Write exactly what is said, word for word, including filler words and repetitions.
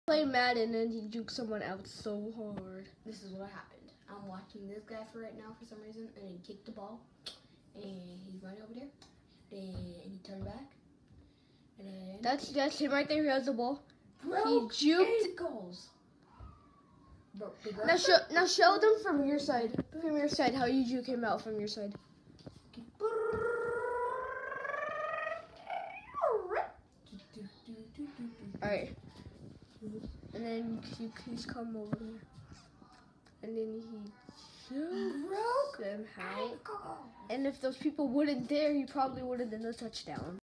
Play Madden and he juked someone out so hard. This is what happened. I'm watching this guy for right now for some reason, and he kicked the ball, and he's running over there, then he turned back, and then That's that's him right there. He has the ball. broke He juked. ankles. Bro, they broke Now show now show them from your side. From your side, how you juke him out from your side. All right. And then you please come over here. And then he broke them out. ankle. And if those people wouldn't dare, he probably would have done a touchdown.